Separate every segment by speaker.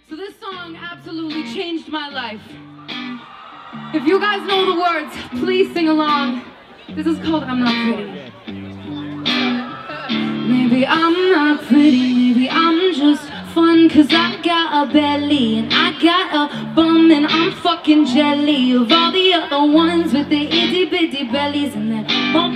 Speaker 1: So this song absolutely changed my life. If you guys know the words, please sing along. This is called I'm Not Pretty. Maybe I'm not pretty, maybe I'm just fun, 'cause I got a belly and I got a bum, and I'm fucking jelly of all the other ones with the itty bitty bellies and their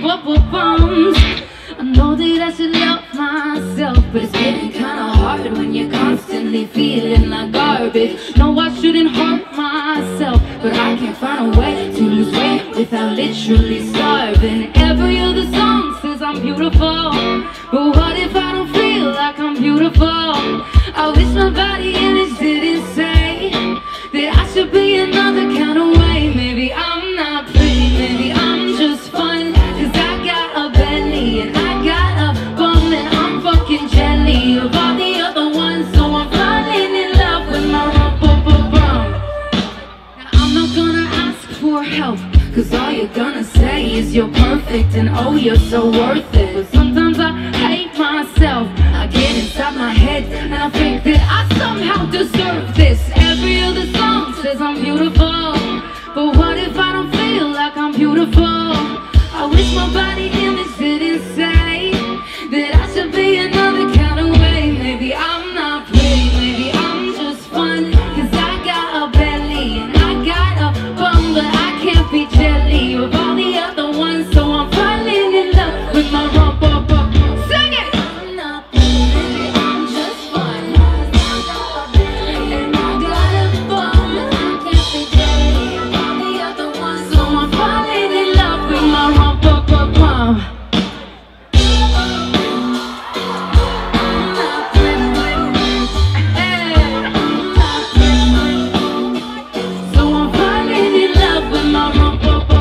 Speaker 1: bums. I know that I should love myself, but it's getting kinda hard when you're constantly feeling like garbage. No, I shouldn't hurt myself, but I can't find a way to lose weight without literally starving. Every other song says I'm beautiful, but what if I don't feel like I'm beautiful? I wish my body image didn't say that I should be another kind of way. Maybe I'm not pretty, maybe I'm just fun, 'cause I got a belly and I got a bum, and I'm fucking jelly of all the other ones, so I'm falling in love with my bum. Now I'm not gonna ask for help, 'cause all you're gonna say is you're perfect and oh, you're so worth it. But sometimes I hate myself, I get inside my head and I think that I somehow deserve this. Every other song says I'm beautiful, but what if I don't feel like I'm beautiful? I wish my body image didn't say that I should be another kind of way. Maybe I'm not pretty, maybe I'm just fun, 'cause I got a belly and I got a bum, but I can't be jelly of all the other ones, so I'm falling in love with my rump. Sing it! I'm not pretty, maybe I'm just fun, 'cause I got a belly and I got a bum, but I can't be jelly of all the other ones, so I'm falling in love with my rump.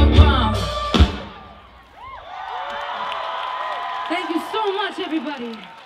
Speaker 1: Thank you so much, everybody.